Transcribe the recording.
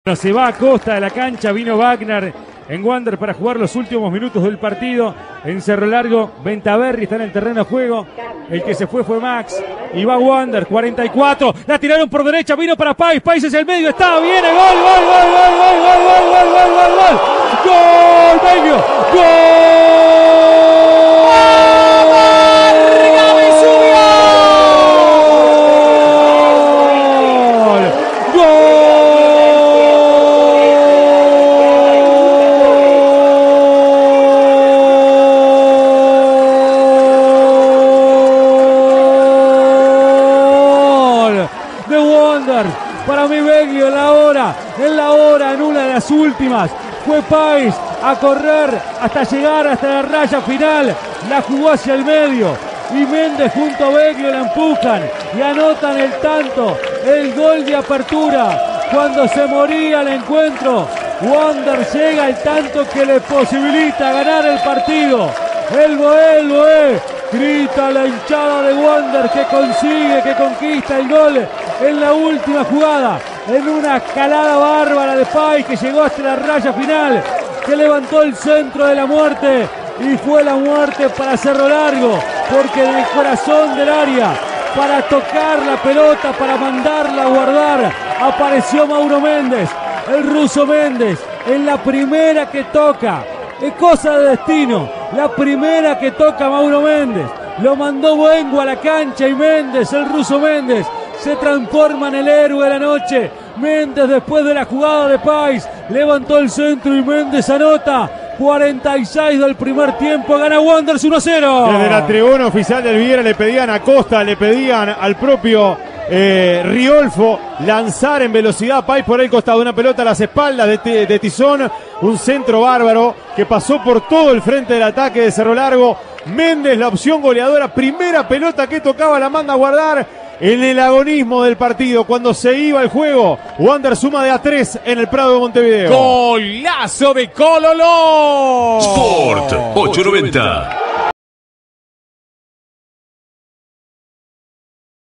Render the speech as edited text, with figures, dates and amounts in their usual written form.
Se va a costa de la cancha, vino Wagner en Wander para jugar los últimos minutos del partido. En Cerro Largo, Ventaverri está en el terreno de juego. El que se fue Max. Y va Wander, 44. La tiraron por derecha, vino para Pais. Pais es el medio, está, viene, gol. ¡Gol, Belio! ¡Gol! Para mí Beglio en la hora, en una de las últimas, fue Pais a correr hasta llegar hasta la raya final, la jugó hacia el medio y Méndez junto a Beglio la empujan y anotan el tanto, el gol de apertura. Cuando se moría el encuentro, Wander llega el tanto que le posibilita ganar el partido. El Boé, grita la hinchada de Wander que conquista el gol en la última jugada, en una escalada bárbara de Pais que llegó hasta la raya final, que levantó el centro de la muerte y fue la muerte para Cerro Largo, porque en el corazón del área, para tocar la pelota, para mandarla a guardar, apareció Mauro Méndez, el ruso Méndez, en la primera que toca. Es cosa de destino, la primera que toca Mauro Méndez, lo mandó Buengo a la cancha y Méndez, el ruso Méndez, se transforma en el héroe de la noche. Méndez, después de la jugada de Pais, levantó el centro y Méndez anota. 46 del primer tiempo, gana Wanderers 1-0. Desde la tribuna oficial del Viera le pedían a Costa, le pedían al propio Riolfo lanzar en velocidad. Pais por el costado, una pelota a las espaldas de Tizón, un centro bárbaro que pasó por todo el frente del ataque de Cerro Largo. Méndez, la opción goleadora, primera pelota que tocaba, la manda a guardar. En el agonismo del partido, cuando se iba el juego, Wander suma de A3 en el Prado de Montevideo. Golazo de Cololó. Sport 890.